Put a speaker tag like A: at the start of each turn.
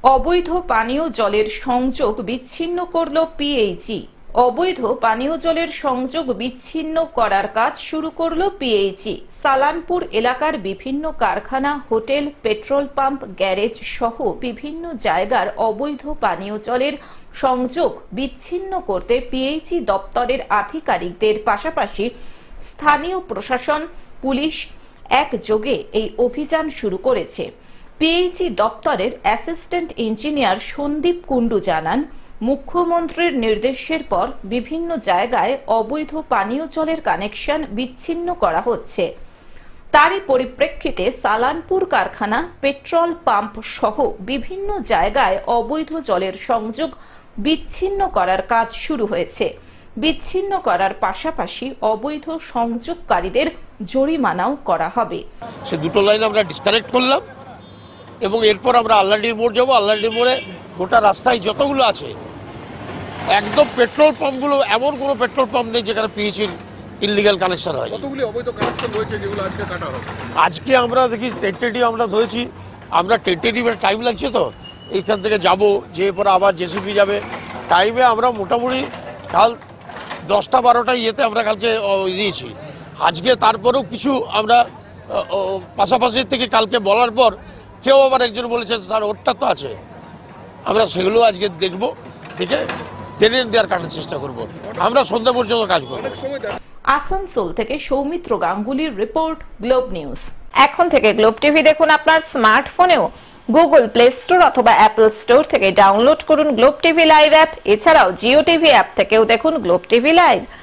A: অবৈধ পানীয় জলের সংযোগ বিচ্ছিন্ন করল পিএইচই। অবৈধ পানীয় জলের সংযোগ বিচ্ছিন্ন করার কাজ শুরু করল পিএইচই। সালানপুর এলাকার বিভিন্ন কারখানা, হোটেল, পেট্রোল পাম্প, গ্যারেজ সহ বিভিন্ন জায়গার অবৈধ পানীয় জলের সংযোগ বিচ্ছিন্ন করতে পিএইচই দপ্তরের আধিকারিকদের পাশাপাশি স্থানীয় প্রশাসন, পুলিশ একযোগে এই অভিযান শুরু করেছে। পিএইচই দপ্তরের অ্যাসিস্ট্যান্ট ইঞ্জিনিয়ার সন্দীপ কুণ্ডু জানান, মুখ্যমন্ত্রীর নির্দেশের পর বিভিন্ন জায়গায় অবৈধ পানীয় জলের কানেকশন বিচ্ছিন্ন করা হচ্ছে। তারই পরিপ্রেক্ষিতে সালানপুর কারখানা, পেট্রোল পাম্প সহ বিভিন্ন জায়গায় অবৈধ জলের সংযোগ বিচ্ছিন্ন করার কাজ শুরু হয়েছে। বিচ্ছিন্ন করার পাশাপাশি অবৈধ সংযোগকারীদের জরিমানাও করা হবে।
B: সে দুটো লাইন আমরা ডিসকানেক্ট করলাম এবং এরপর আমরা আল্লাডির মোড় যাবো। আল্লাডির মোড়ে গোটা রাস্তায় যতগুলো আছে একদম পেট্রোল পাম্পগুলো, এমন কোনো পেট্রোল পাম্প নেই যেখানে পিএইচির ইললিগাল কানেকশন হয়।
C: কতগুলি অবৈধ কানেকশন রয়েছে যেগুলো আজকে কাটা হবে?
B: আজকে আমরা দেখি টেন্টেটিভ আমরা ধরেছি। আমরা টেন্টেটিভের টাইম লাগছে, তো এইখান থেকে যাব, যে পরে আবার জেসিবি যাবে। টাইমে আমরা মোটামুটি কাল 10টা-12টা ইয়েতে আমরা কালকে দিয়েছি। আজকে তারপরেও কিছু আমরা পাশাপাশি থেকে কালকে বলার পর কেউ আবার একজন বলেছে স্যার ওরটা তো আছে, আমরা সেগুলো আজকে দেখবো, দেখে টেনে দেওয়ার কাটার চেষ্টা করব। আমরা সন্ধ্যা পর্যন্ত কাজ করব।
A: আসানসোল থেকে সৌমিত্র গাঙ্গুলির রিপোর্ট, গ্লোব নিউজ। এখন থেকে গ্লোব টিভি দেখুন আপনার স্মার্টফোনেও। গুগল প্লে স্টোর অথবা অ্যাপল স্টোর থেকে ডাউনলোড করুন গ্লোব টিভি লাইভ অ্যাপ। এছাড়াও জিও টিভি অ্যাপ থেকেও দেখুন গ্লোব টিভি লাইভ।